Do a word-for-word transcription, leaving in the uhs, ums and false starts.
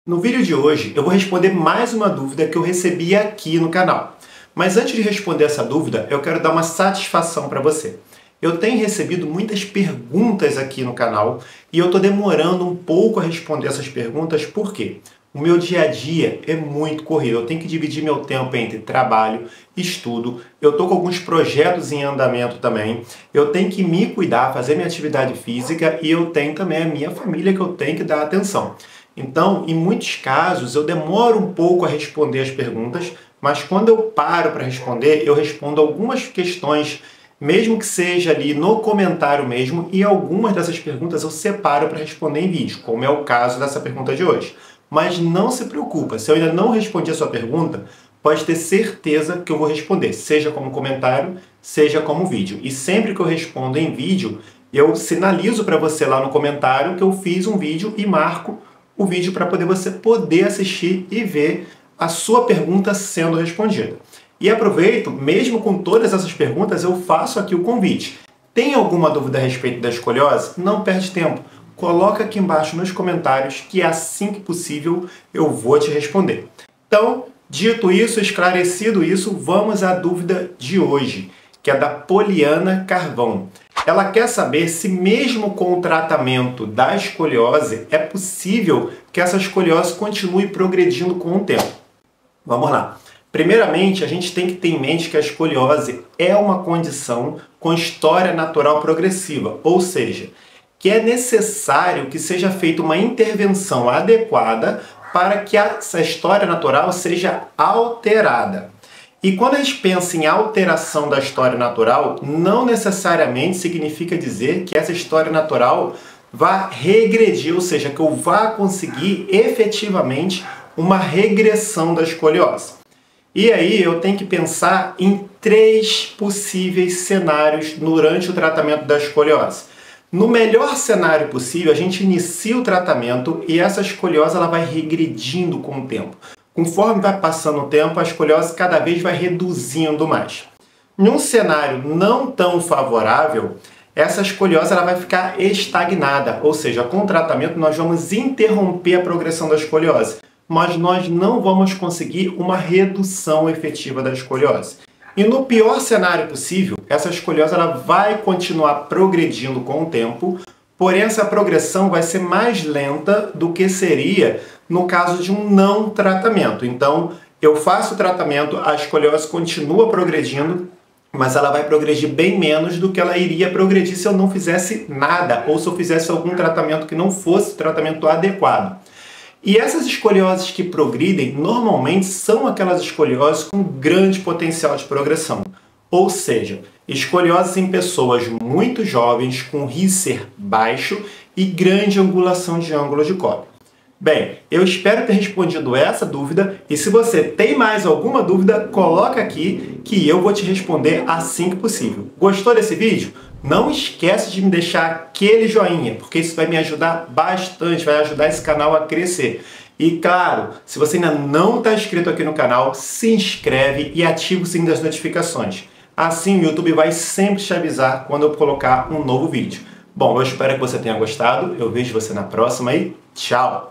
No vídeo de hoje eu vou responder mais uma dúvida que eu recebi aqui no canal. Mas antes de responder essa dúvida, eu quero dar uma satisfação para você. Eu tenho recebido muitas perguntas aqui no canal e eu estou demorando um pouco a responder essas perguntas, por quê? O meu dia a dia é muito corrido, eu tenho que dividir meu tempo entre trabalho, estudo, eu estou com alguns projetos em andamento também, eu tenho que me cuidar, fazer minha atividade física e eu tenho também a minha família que eu tenho que dar atenção. Então, em muitos casos, eu demoro um pouco a responder as perguntas, mas quando eu paro para responder, eu respondo algumas questões, mesmo que seja ali no comentário mesmo, e algumas dessas perguntas eu separo para responder em vídeo, como é o caso dessa pergunta de hoje. Mas não se preocupa, se eu ainda não respondi a sua pergunta, pode ter certeza que eu vou responder, seja como comentário, seja como vídeo. E sempre que eu respondo em vídeo, eu sinalizo para você lá no comentário que eu fiz um vídeo e marco o vídeo para poder você poder assistir e ver a sua pergunta sendo respondida. E aproveito, mesmo com todas essas perguntas, eu faço aqui o convite. Tem alguma dúvida a respeito da escoliose? Não perde tempo. Coloca aqui embaixo nos comentários que assim que possível eu vou te responder. Então, dito isso, esclarecido isso, vamos à dúvida de hoje, que é da Poliana Carvão. Ela quer saber se mesmo com o tratamento da escoliose é possível que essa escoliose continue progredindo com o tempo. Vamos lá. Primeiramente, a gente tem que ter em mente que a escoliose é uma condição com história natural progressiva, ou seja, que é necessário que seja feita uma intervenção adequada para que essa história natural seja alterada. E quando a gente pensa em alteração da história natural, não necessariamente significa dizer que essa história natural vá regredir, ou seja, que eu vá conseguir efetivamente uma regressão da escoliose. E aí eu tenho que pensar em três possíveis cenários durante o tratamento da escoliose. No melhor cenário possível, a gente inicia o tratamento e essa escoliose ela vai regredindo com o tempo. Conforme vai passando o tempo, a escoliose cada vez vai reduzindo mais. Num cenário não tão favorável, essa escoliose ela vai ficar estagnada, ou seja, com o tratamento nós vamos interromper a progressão da escoliose, mas nós não vamos conseguir uma redução efetiva da escoliose. E no pior cenário possível, essa escoliose ela vai continuar progredindo com o tempo, porém essa progressão vai ser mais lenta do que seria no caso de um não tratamento. Então, eu faço o tratamento, a escoliose continua progredindo, mas ela vai progredir bem menos do que ela iria progredir se eu não fizesse nada, ou se eu fizesse algum tratamento que não fosse o tratamento adequado. E essas escolioses que progridem, normalmente são aquelas escolioses com grande potencial de progressão. Ou seja, escolioses em pessoas muito jovens, com Risser baixo e grande angulação de ângulo de Cobb. Bem, eu espero ter respondido essa dúvida e se você tem mais alguma dúvida, coloca aqui que eu vou te responder assim que possível. Gostou desse vídeo? Não esquece de me deixar aquele joinha, porque isso vai me ajudar bastante, vai ajudar esse canal a crescer. E claro, se você ainda não está inscrito aqui no canal, se inscreve e ativa o sininho das notificações. Assim o YouTube vai sempre te avisar quando eu colocar um novo vídeo. Bom, eu espero que você tenha gostado, eu vejo você na próxima e tchau!